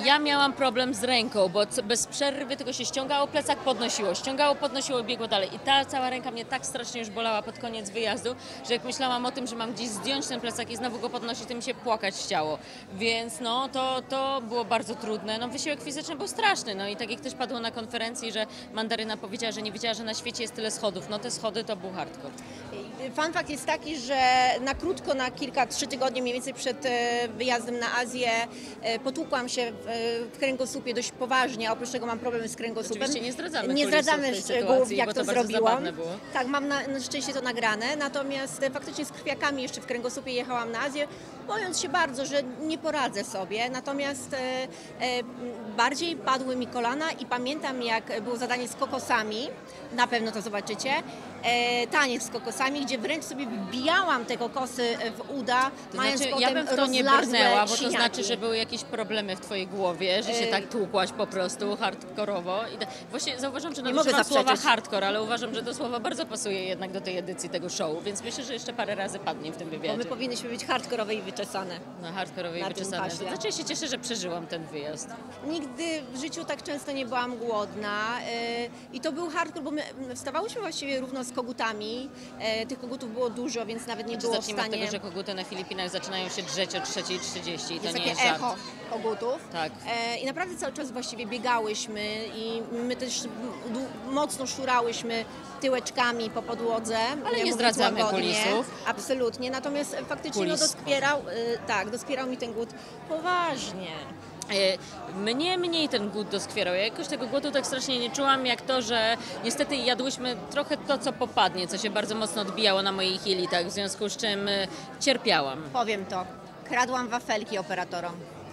Ja miałam problem z ręką, bo bez przerwy tylko się ściągało plecak, podnosiło, biegło dalej. I ta cała ręka mnie tak strasznie już bolała pod koniec wyjazdu, że jak myślałam o tym, że mam gdzieś zdjąć ten plecak i znowu go podnosić, to mi się płakać chciało. Więc no, to było bardzo trudne. No, wysiłek fizyczny był straszny. No i tak jak też padło na konferencji, że Mandaryna powiedziała, że nie wiedziała, że na świecie jest tyle schodów. No te schody to był hardcore. Fun fact jest taki, że na krótko, na 3 tygodnie mniej więcej przed wyjazdem na Azję potłukłam się w kręgosłupie dość poważnie, a oprócz tego mam problemy z kręgosłupem. Oczywiście nie zdradzamy szczegółów, jak to zrobiłam. Było. Tak, mam na szczęście to nagrane, natomiast faktycznie z krwiakami jeszcze w kręgosłupie jechałam na Azję, bojąc się bardzo, że nie poradzę sobie, natomiast bardziej padły mi kolana i pamiętam, jak było zadanie z kokosami, na pewno to zobaczycie, taniec z kokosami, gdzie wręcz sobie wbijałam te kokosy w uda, To mając znaczy, potem ja bym w to nie rozlazłe brnęła, bo to siniaki. znaczy, że były jakieś problemy w twojej głowie, że się tak tłukłaś po prostu hardkorowo. Właśnie zauważam, że Nie mogę nadużywam słowa zaprzeczyć. hardcore, ale uważam, że to słowo bardzo pasuje jednak do tej edycji tego show, więc myślę, że jeszcze parę razy padnie w tym Bo wywiadzie. my powinniśmy być hardkorowe i wyczesane. No hardkorowe i na tym wyczesane. To haśle. znaczy, ja się cieszę, że przeżyłam ten wyjazd. Nigdy w życiu tak często nie byłam głodna i to był hardcore, bo my wstawałyśmy właściwie równo z kogutami. Tych kogutów było dużo, więc nawet nie Znaczy, było w zacznijmy od stanie... tego, że koguty na Filipinach zaczynają się drzeć o 3:30 i to Jest nie takie jest żart. echo kogutów. Tak. I naprawdę cały czas właściwie biegałyśmy i my też mocno szurałyśmy tyłeczkami po podłodze. Ale nie mówiąc zdradzamy łagodnie. kulisów. Absolutnie, natomiast faktycznie Kulis. doskwierał mi ten głód poważnie. Mnie mniej ten głód doskwierał. Ja jakoś tego głodu tak strasznie nie czułam, jak to, że niestety jadłyśmy trochę to, co popadnie, co się bardzo mocno odbijało na moich jelitach, w związku z czym cierpiałam. Powiem to, kradłam wafelki operatorom.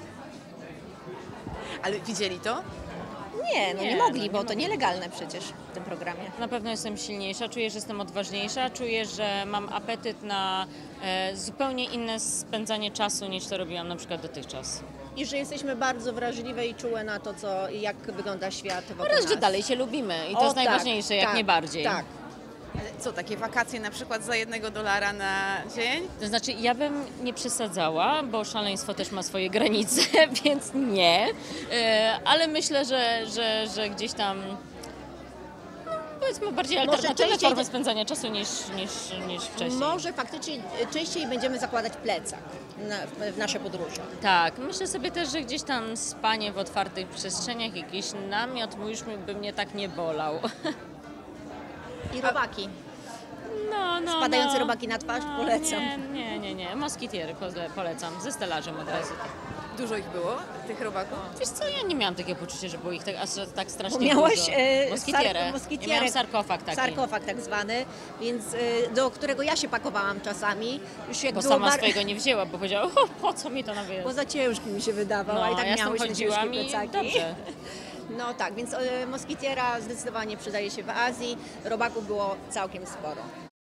Ale widzieli to? Nie, Nie, nie mogli, no bo nie to mogli. nielegalne przecież w tym programie. Na pewno jestem silniejsza, czuję, że jestem odważniejsza, czuję, że mam apetyt na zupełnie inne spędzanie czasu, niż to robiłam na przykład dotychczas. I że jesteśmy bardzo wrażliwe i czułe na to, jak wygląda świat wokół Oraz, że nas. dalej się lubimy i to O, jest tak, najważniejsze, jak tak, nie bardziej. Tak. Ale co, takie wakacje na przykład za $1 na dzień? To znaczy, ja bym nie przesadzała, bo szaleństwo też ma swoje granice, więc nie. Ale myślę, że gdzieś tam, no, powiedzmy, bardziej alternatywne częściej formy to- spędzania czasu niż wcześniej. Może faktycznie częściej będziemy zakładać plecak w nasze podróże. Tak, myślę sobie też, że gdzieś tam spanie w otwartych przestrzeniach, jakiś namiot mój już by mnie tak nie bolał. I robaki. No, Spadające robaki na twarz polecam. Nie. Moskitiery polecam, ze stelażem od razu. Dużo ich było, tych robaków? Wiesz co, ja nie miałam takiego poczucia, że było ich tak strasznie Bo miałaś dużo. moskitierę. Ja miałam sarkofag taki. Sarkofag tak zwany, więc do którego ja się pakowałam czasami. Już jak Bo było sama swojego nie wzięła, bo powiedziała, po co mi to na wyjazd? Bo za ciężki mi się wydawał, a i tak ja z tym miałyśmy ciężkie chodziłam i plecaki. dobrze. No tak, więc moskitiera zdecydowanie przydaje się w Azji. Robaków było całkiem sporo.